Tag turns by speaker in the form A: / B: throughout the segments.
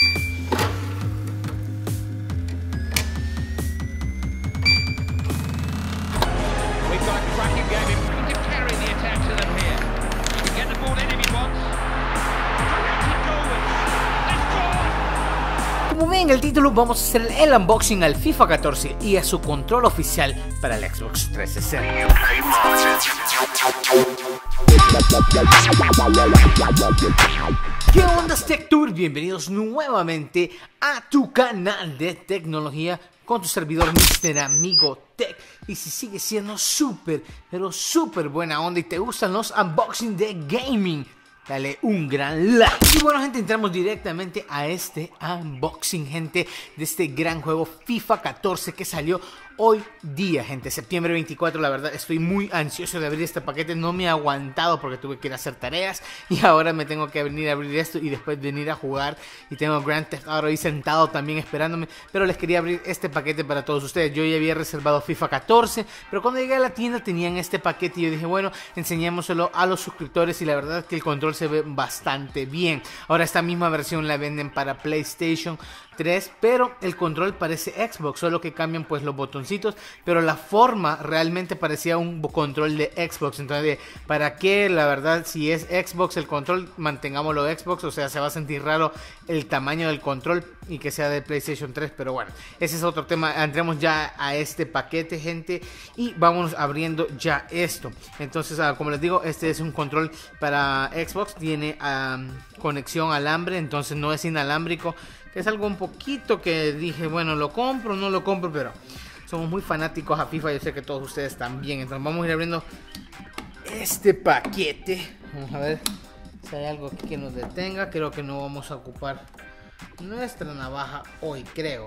A: Como ven en el título, vamos a hacer el unboxing al FIFA 14 y a su control oficial para el Xbox 360. ¿Qué onda, TechTour? Bienvenidos nuevamente a tu canal de tecnología con tu servidor Mr. Amigo Tech. Y si sigues siendo súper, pero súper buena onda y te gustan los unboxing de gaming, dale un gran like. Y bueno, gente, entramos directamente a este unboxing, gente, de este gran juego FIFA 14 que salió hoy día, gente, septiembre 24. La verdad estoy muy ansioso de abrir este paquete. No me he aguantado porque tuve que ir a hacer tareas y ahora me tengo que venir a abrir esto y después venir a jugar. Y tengo Grand Theft Auto ahí sentado también esperándome, pero les quería abrir este paquete para todos ustedes. Yo ya había reservado FIFA 14, pero cuando llegué a la tienda tenían este paquete y yo dije, bueno, enseñémoselo a los suscriptores. Y la verdad es que el control se ve bastante bien. Ahora esta misma versión la venden para PlayStation 3, pero el control parece Xbox, solo que cambian pues los botoncitos, pero la forma realmente parecía un control de Xbox. Entonces, ¿para qué? La verdad, si es Xbox el control, mantengámoslo Xbox. O sea, se va a sentir raro el tamaño del control y que sea de PlayStation 3, pero bueno, ese es otro tema. Entremos ya a este paquete, gente, y vamos abriendo ya esto. Entonces, como les digo, este es un control para Xbox, tiene conexión alambre, entonces no es inalámbrico, que es algo un poquito que dije, bueno, lo compro, no lo compro, pero somos muy fanáticos a FIFA, yo sé que todos ustedes también. Entonces vamos a ir abriendo este paquete. Vamos a ver si hay algo aquí que nos detenga. Creo que no vamos a ocupar nuestra navaja hoy, creo.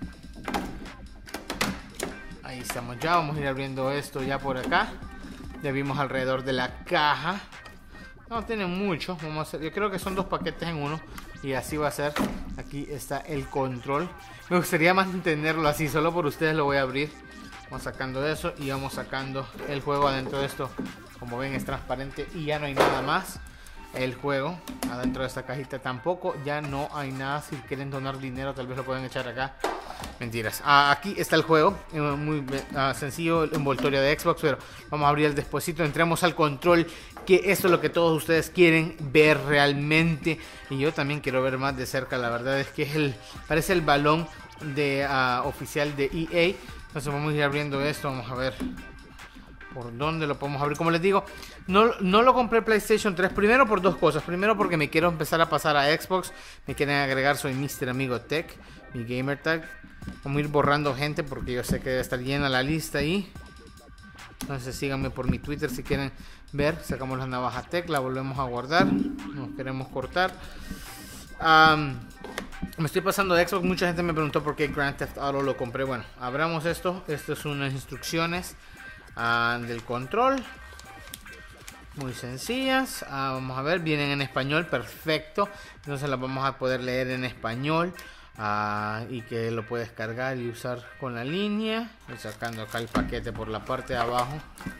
A: Ahí estamos ya, vamos a ir abriendo esto ya por acá. Ya vimos alrededor de la caja. No tiene mucho, vamos a hacer, yo creo que son dos paquetes en uno. Y así va a ser. Aquí está el control. Me gustaría mantenerlo así, solo por ustedes lo voy a abrir. Vamos sacando eso y vamos sacando el juego adentro de esto. Como ven, es transparente y ya no hay nada más. El juego adentro de esta cajita tampoco, ya no hay nada. Si quieren donar dinero tal vez lo pueden echar acá. Mentiras. Aquí está el juego, muy sencillo, el envoltorio de Xbox, pero vamos a abrir el despuesito. Entremos al control, que esto es lo que todos ustedes quieren ver realmente, y yo también quiero ver más de cerca. La verdad es que es parece el balón de oficial de EA. Entonces vamos a ir abriendo esto, vamos a ver por dónde lo podemos abrir. Como les digo, no lo compré PlayStation 3, primero por dos cosas. Primero porque me quiero empezar a pasar a Xbox, me quieren agregar, soy Mr. Amigo Tech, mi gamer tag. Vamos a ir borrando gente porque yo sé que debe estar llena la lista ahí. Entonces síganme por mi Twitter si quieren ver. Sacamos la navaja Tech, la volvemos a guardar. Nos queremos cortar. Me estoy pasando de Xbox. Mucha gente me preguntó por qué Grand Theft Auto lo compré. Bueno, abramos esto. Estas son unas instrucciones del control, muy sencillas. Vamos a ver, vienen en español, perfecto. Entonces las vamos a poder leer en español. Y que lo puedes cargar y usar con la línea. Voy sacando acá el paquete por la parte de abajo.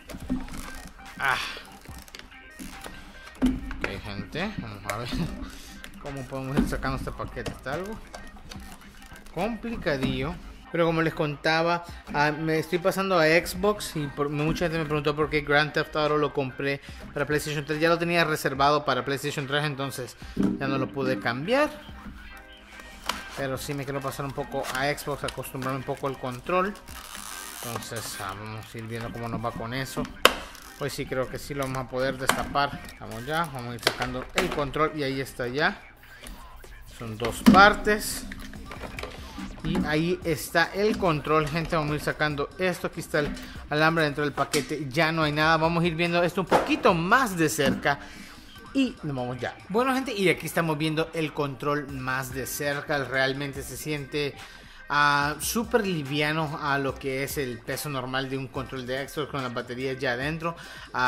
A: Ok, gente, vamos a ver cómo podemos ir sacando este paquete. Está algo complicadillo, pero como les contaba, me estoy pasando a Xbox. Y mucha gente me preguntó por qué Grand Theft Auto lo compré para PlayStation 3. Ya lo tenía reservado para PlayStation 3, entonces ya no lo pude cambiar. Pero sí me quiero pasar un poco a Xbox, acostumbrar un poco al control. Entonces vamos a ir viendo cómo nos va con eso. Hoy sí creo que sí lo vamos a poder destapar. Vamos ya, vamos a ir sacando el control y ahí está ya. Son dos partes. Y ahí está el control, gente. Vamos a ir sacando esto. Aquí está el alambre dentro del paquete. Ya no hay nada. Vamos a ir viendo esto un poquito más de cerca. Y nos vamos ya. Bueno, gente, y aquí estamos viendo el control más de cerca. Realmente se siente súper liviano a lo que es el peso normal de un control de Xbox, con las baterías ya adentro.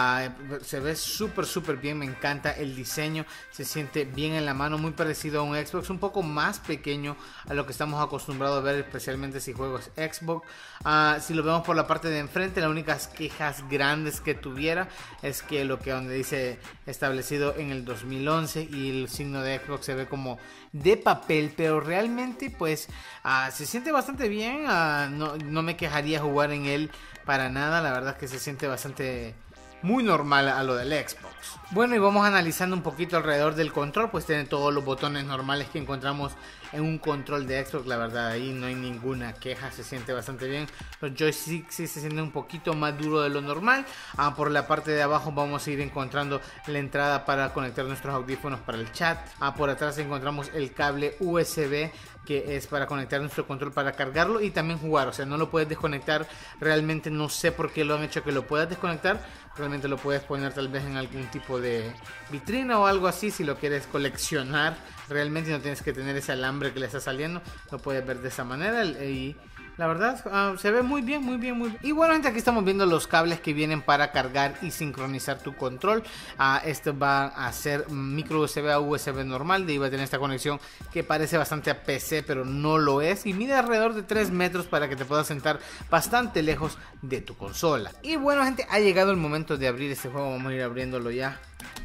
A: Se ve súper bien, me encanta el diseño, se siente bien en la mano, muy parecido a un Xbox, un poco más pequeño a lo que estamos acostumbrados a ver, especialmente si juegas Xbox. Si lo vemos por la parte de enfrente, las únicas quejas grandes que tuviera es que donde dice establecido en el 2011 y el signo de Xbox se ve como de papel, pero realmente pues se siente bastante bien. No me quejaría jugar en él para nada, la verdad es que se siente bastante muy normal a lo del Xbox. Bueno, y vamos analizando un poquito alrededor del control, pues tiene todos los botones normales que encontramos en un control de Xbox, la verdad ahí no hay ninguna queja, se siente bastante bien. Los joysticks sí se sienten un poquito más duro de lo normal. Por la parte de abajo vamos a ir encontrando la entrada para conectar nuestros audífonos para el chat. Por atrás encontramos el cable USB, que es para conectar nuestro control para cargarlo y también jugar, o sea, no lo puedes desconectar. Realmente no sé por qué lo han hecho que lo puedas desconectar. Realmente lo puedes poner tal vez en algún tipo de vitrina o algo así si lo quieres coleccionar. Realmente no tienes que tener ese alambre que le está saliendo, lo puedes ver de esa manera y la verdad se ve muy bien. Y bueno, gente, aquí estamos viendo los cables que vienen para cargar y sincronizar tu control. Esto va a ser micro USB a USB normal, de ahí va a tener esta conexión que parece bastante a PC, pero no lo es, y mide alrededor de 3 metros para que te puedas sentar bastante lejos de tu consola. Y bueno, gente, ha llegado el momento de abrir este juego, vamos a ir abriéndolo ya.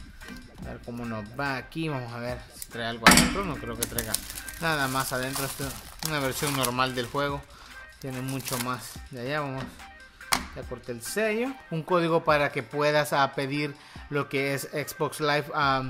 A: A ver cómo nos va aquí, vamos a ver si trae algo adentro. No creo que traiga nada más adentro. Esto es una versión normal del juego, tiene mucho más de allá. Vamos, ya corté el sello. Un código para que puedas pedir lo que es Xbox Live,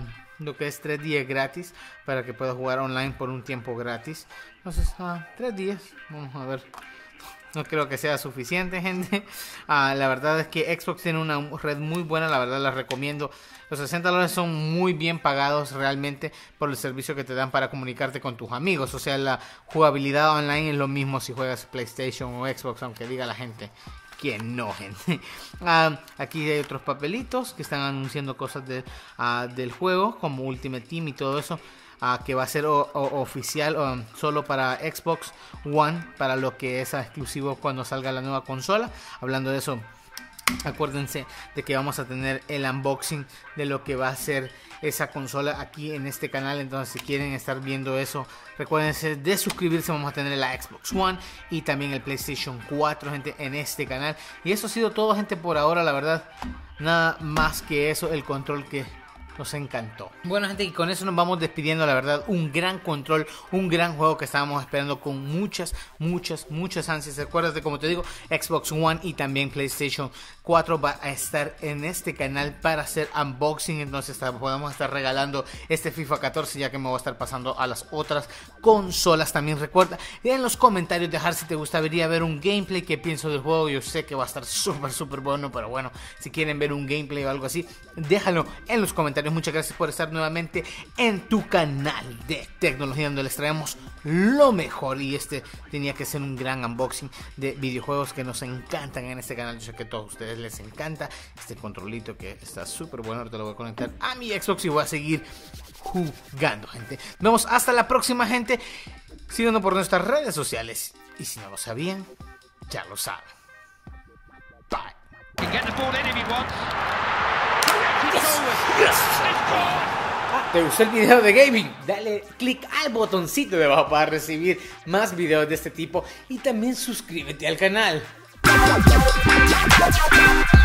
A: lo que es 3 días gratis, para que puedas jugar online por un tiempo gratis. Entonces 3 días, vamos a ver. No creo que sea suficiente, gente. La verdad es que Xbox tiene una red muy buena, la verdad la recomiendo. Los $60 son muy bien pagados realmente por el servicio que te dan para comunicarte con tus amigos. O sea, la jugabilidad online es lo mismo si juegas PlayStation o Xbox, aunque diga la gente que no, gente. Aquí hay otros papelitos que están anunciando cosas del juego, como Ultimate Team y todo eso. Que va a ser oficial solo para Xbox One, para lo que es exclusivo cuando salga la nueva consola. Hablando de eso, acuérdense de que vamos a tener el unboxing de lo que va a ser esa consola aquí en este canal. Entonces, si quieren estar viendo eso, recuérdense de suscribirse. Vamos a tener la Xbox One y también el PlayStation 4, gente, en este canal. Y eso ha sido todo, gente, por ahora. La verdad, nada más que eso, el control que nos encantó. Bueno, gente, y con eso nos vamos despidiendo. La verdad, un gran control, un gran juego que estábamos esperando con muchas ansias. Recuerda, como te digo, Xbox One y también PlayStation 4 va a estar en este canal para hacer unboxing. Entonces podemos estar regalando este FIFA 14, ya que me voy a estar pasando a las otras consolas. También recuerda en los comentarios dejar si te gustaría ver un gameplay, qué pienso del juego. Yo sé que va a estar súper bueno, pero bueno, si quieren ver un gameplay o algo así, déjalo en los comentarios. Muchas gracias por estar nuevamente en tu canal de tecnología, donde les traemos lo mejor. Y este tenía que ser un gran unboxing de videojuegos que nos encantan en este canal. Yo sé que a todos ustedes les encanta este controlito que está súper bueno. Ahorita lo voy a conectar a mi Xbox y voy a seguir jugando, gente. Nos vemos hasta la próxima, gente. Síganos por nuestras redes sociales. Y si no lo sabían, ya lo saben. Bye. ¿Te gustó el video de gaming? Dale click al botoncito de abajo para recibir más videos de este tipo y también suscríbete al canal.